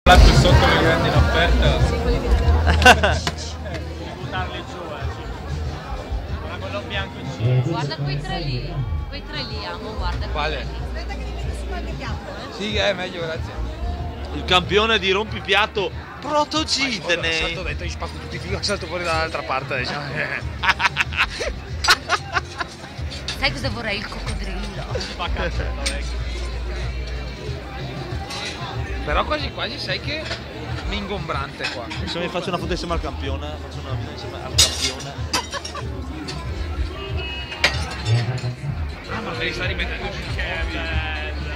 Là più sotto le grandi in offerta. Buttarli giù, guarda quello bianco in cima. Guarda quei tre lì, amo, guarda. Quale? Aspetta che mi metti su qualche piatto, Sì, è meglio, grazie. Il campione di rompipiatto Protogitene. Salto dentro, gli spacco tutti i figli, salto fuori dall'altra parte, diciamo. Sai cosa vorrei? Il coccodrillo. Spaccato, vecchio. Però quasi quasi sai che mi ingombrante qua. Se mi faccio una foto insieme al campione, faccio una video insieme al campione. Ah, ma me li sta rimettendo su Che bello.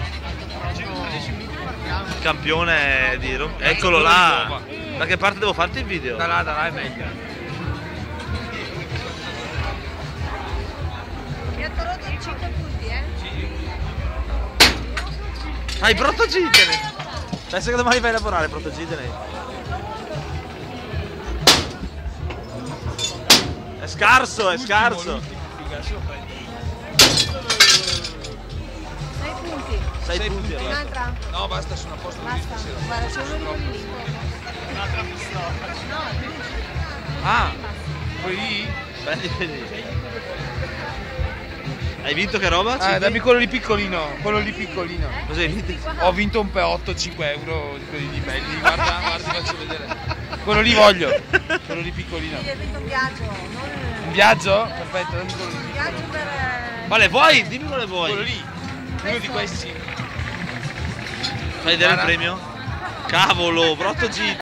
Il campione di rompipiatto. Eccolo là. Da che parte devo farti il video? Da là è meglio. piatto rotto di 5 punti, Ah, i Protogitene. Pensa che domani vai a lavorare, Protogitene. È scarso, è scarso. 6 punti. 6 punti. allora. Un'altra? No, basta, sono a posto così Basta. stasera. Guarda, c'è uno di quelli lì. Un'altra pistola. Ah, quelli lì? Prendi, prendi. Hai vinto che roba? Dammi quello lì piccolino, quello lì piccolino. Cosa hai vinto? Ho vinto un P8 5 euro di quelli lì belli. Guarda, ti faccio vedere. Quello lì voglio. Quello lì piccolino. Sì, hai vinto un viaggio. Non Un viaggio? Perfetto, dammi quello lì. un viaggio per... Quale vuoi? Dimmi quale vuoi. Quello lì. Uno di questi. Fai vedere il Guarda. premio? Cavolo, Protogitene.